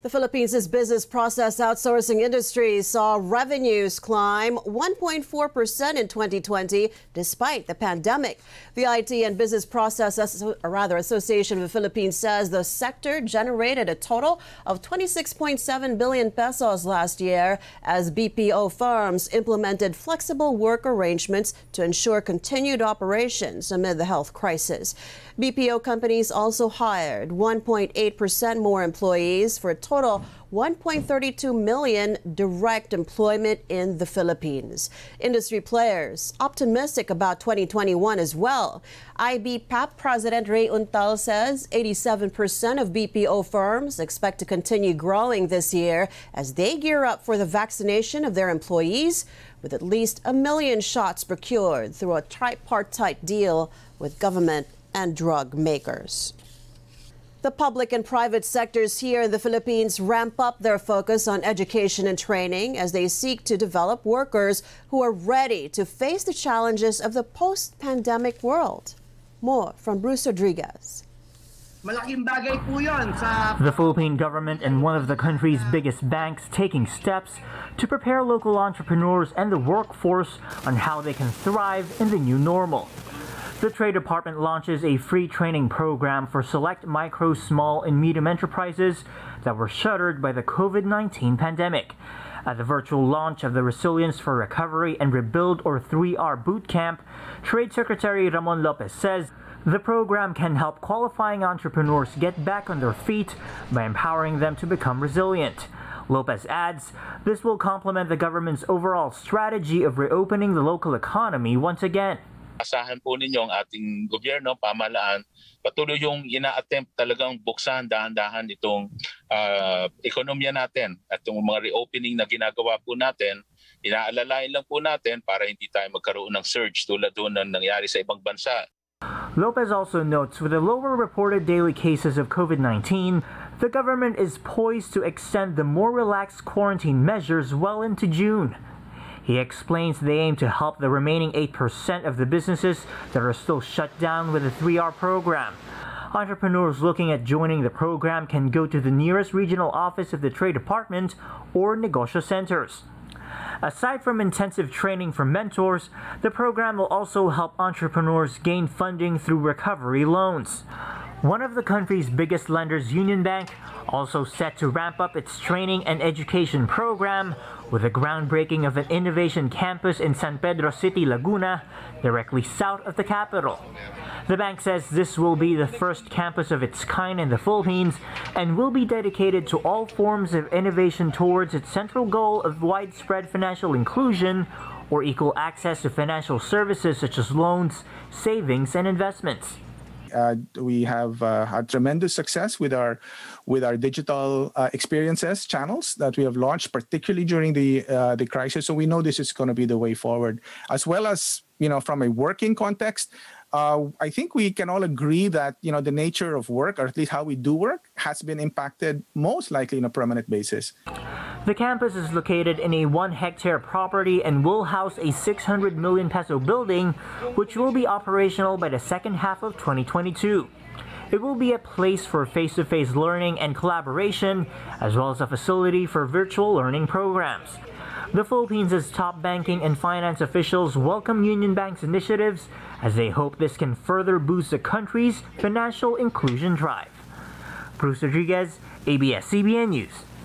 The Philippines' business process outsourcing industry saw revenues climb 1.4% in 2020 despite the pandemic. The IT and Business Process Association of the Philippines says the sector generated a total of 26.7 billion pesos last year as BPO firms implemented flexible work arrangements to ensure continued operations amid the health crisis. BPO companies also hired 1.8% more employees for a total 1.32 million direct employment in the Philippines. Industry players optimistic about 2021 as well. IBPAP President Ray Untal says 87% of BPO firms expect to continue growing this year as they gear up for the vaccination of their employees, with at least 1 million shots procured through a tripartite deal with government and drug makers. The public and private sectors here in the Philippines ramp up their focus on education and training as they seek to develop workers who are ready to face the challenges of the post-pandemic world. More from Bruce Rodriguez. The Philippine government and one of the country's biggest banks taking steps to prepare local entrepreneurs and the workforce on how they can thrive in the new normal. The Trade Department launches a free training program for select micro, small, and medium enterprises that were shuttered by the COVID-19 pandemic. At the virtual launch of the Resilience for Recovery and Rebuild or 3R Bootcamp, Trade Secretary Ramon Lopez says the program can help qualifying entrepreneurs get back on their feet by empowering them to become resilient. Lopez adds, this will complement the government's overall strategy of reopening the local economy once again. Asahan po ninyo ang ating gobyerno, pamahalaan, patuloy yung ina-attempt talagang buksan dahan-dahan itong ekonomiya natin at yung mga reopening na ginagawa po natin, inaalalayan lang po natin para hindi tayo magkaroon ng surge tulad doon na nangyari sa ibang bansa. Lopez also notes with the lower reported daily cases of COVID-19, the government is poised to extend the more relaxed quarantine measures well into June. He explains they aim to help the remaining 8% of the businesses that are still shut down with the 3R program. Entrepreneurs looking at joining the program can go to the nearest regional office of the Trade Department or negosyo centers. Aside from intensive training for mentors, the program will also help entrepreneurs gain funding through recovery loans. One of the country's biggest lenders, Union Bank, also set to ramp up its training and education program with the groundbreaking of an innovation campus in San Pedro City, Laguna, directly south of the capital. The bank says this will be the first campus of its kind in the Philippines and will be dedicated to all forms of innovation towards its central goal of widespread financial inclusion or equal access to financial services such as loans, savings, and investments. We have had tremendous success with our digital experiences channels that we have launched, particularly during the crisis. So we know this is going to be the way forward, as well as from a working context. I think we can all agree that the nature of work, or at least how we do work, has been impacted most likely on a permanent basis. The campus is located in a 1-hectare property and will house a 600 million peso building, which will be operational by the second half of 2022. It will be a place for face-to-face learning and collaboration, as well as a facility for virtual learning programs. The Philippines' top banking and finance officials welcome Union Bank's initiatives as they hope this can further boost the country's financial inclusion drive. Bruce Rodriguez, ABS-CBN News.